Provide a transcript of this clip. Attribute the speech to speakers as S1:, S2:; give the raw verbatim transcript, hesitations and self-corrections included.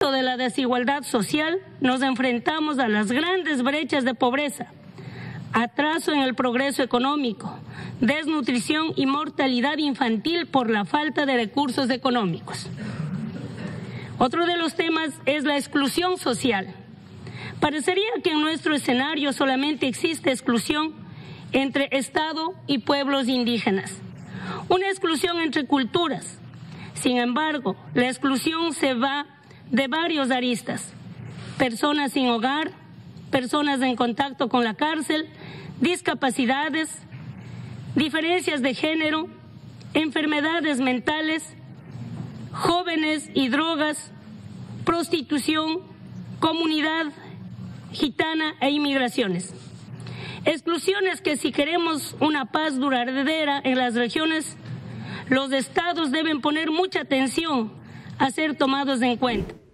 S1: contexto de la desigualdad social nos enfrentamos a las grandes brechas de pobreza, atraso en el progreso económico, desnutrición y mortalidad infantil por la falta de recursos económicos. Otro de los temas es la exclusión social. Parecería que en nuestro escenario solamente existe exclusión entre Estado y pueblos indígenas, una exclusión entre culturas. Sin embargo, la exclusión se va de varios aristas: personas sin hogar, personas en contacto con la cárcel, discapacidades, diferencias de género, enfermedades mentales, jóvenes y drogas, prostitución, comunidad gitana e inmigraciones. Exclusiones que, si queremos una paz duradera en las regiones, los estados deben poner mucha atención a ser tomados en cuenta.